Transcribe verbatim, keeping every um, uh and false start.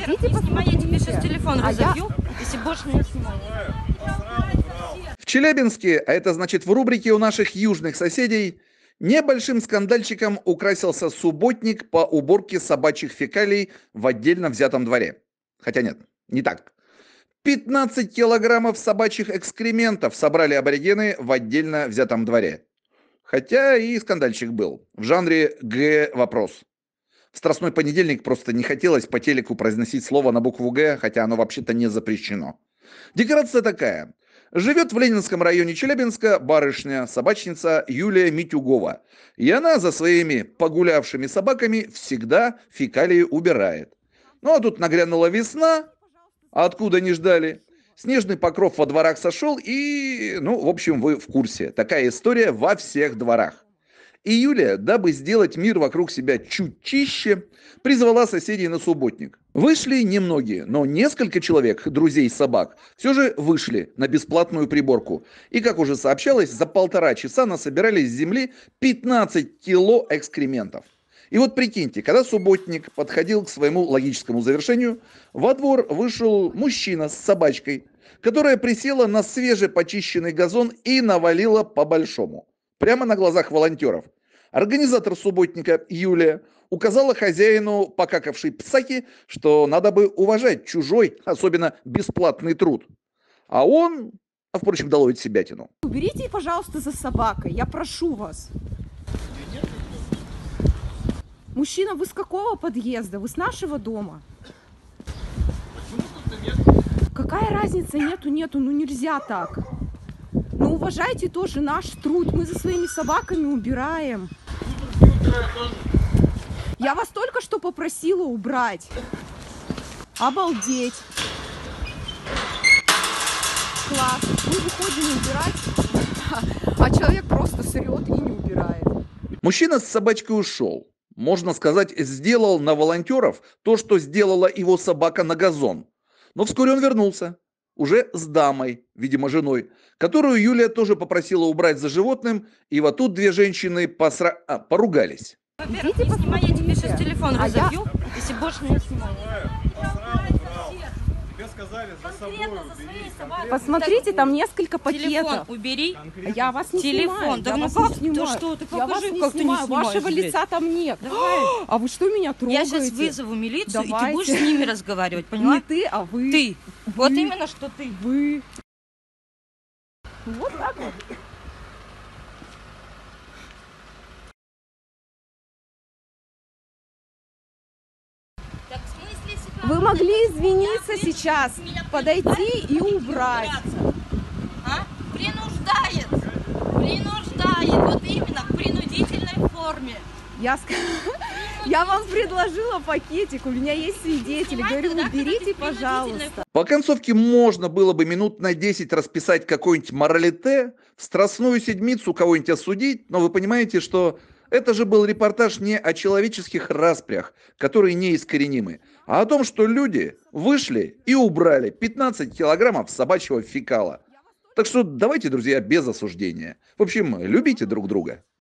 Идите Не снимай, я тебе сейчас телефон А я- разобью, если больше не снимай. В Челябинске, а это значит в рубрике у наших южных соседей, небольшим скандальчиком украсился субботник по уборке собачьих фекалий в отдельно взятом дворе. Хотя нет, не так. пятнадцать килограммов собачьих экскрементов собрали аборигены в отдельно взятом дворе. Хотя и скандальчик был. В жанре «Г» вопрос. В Страстной понедельник просто не хотелось по телеку произносить слово на букву «Г», хотя оно вообще-то не запрещено. Декорация такая. Живет в Ленинском районе Челябинска барышня, собачница Юлия Митюгова. И она за своими погулявшими собаками всегда фекалии убирает. Ну а тут нагрянула весна, а откуда не ждали. Снежный покров во дворах сошел и, ну, в общем, вы в курсе. Такая история во всех дворах. И Юлия, дабы сделать мир вокруг себя чуть чище, призвала соседей на субботник. Вышли немногие, но несколько человек, друзей собак, все же вышли на бесплатную приборку. И, как уже сообщалось, за полтора часа насобирали с земли пятнадцать кило экскрементов. И вот прикиньте, когда субботник подходил к своему логическому завершению, во двор вышел мужчина с собачкой, которая присела на свежепочищенный газон и навалила по-большому. Прямо на глазах волонтеров. Организатор субботника Юлия указала хозяину покакавшей псаки, что надо бы уважать чужой, особенно бесплатный труд. А он, а впрочем, дало ведь себятину. Уберите, пожалуйста, за собакой, я прошу вас. Мужчина, вы с какого подъезда? Вы с нашего дома? Какая разница? Нету, нету, ну нельзя так. Ну уважайте тоже наш труд, мы за своими собаками убираем. Я вас только что попросила убрать. Обалдеть. Класс. Мы выходим убирать, а человек просто срет и не убирает. Мужчина с собачкой ушел. Можно сказать, сделал на волонтеров то, что сделала его собака на газон. Но вскоре он вернулся. Уже с дамой, видимо, женой, которую Юлия тоже попросила убрать за животным, и вот тут две женщины посра... а, поругались. Во-первых, не снимай, я тебе сейчас телефон А я- разобью, если больше не снимай. Тебе сказали за собой Конкретно за убери. своей собакой. Посмотрите, там несколько Телефон пакетов. убери. Я вас не Телефон. снимаю. Да я ну вас как не ты, снимаю. что ты Я вас покажи, не как ты не снимаю. снимаешь, Вашего блядь. лица там нет. Давай. А вы что меня Я трогаете? сейчас вызову милицию, и Давайте. ты будешь с ними разговаривать, поняла? Не ты, а вы. Ты. Вот Вы. именно, что ты. Вы. Вот так вот. Так в смысле себя Вы вот могли это- извиниться Меня при- сейчас, меня подойти принуждает и убрать. убираться. А? Принуждает. Принуждает. Вот именно в принудительной форме. Я, ск- я вам предложила пакетик, у меня есть свидетели. Снимайте, Говорю, да, когда уберите, ты в принудительной пожалуйста. По концовке можно было бы минут на десять расписать какой-нибудь моралите, в страстную седмицу кого-нибудь осудить, но вы понимаете, что это же был репортаж не о человеческих распрях, которые неискоренимы, а о том, что люди вышли и убрали пятнадцать килограммов собачьего фекала. Так что давайте, друзья, без осуждения. В общем, любите друг друга.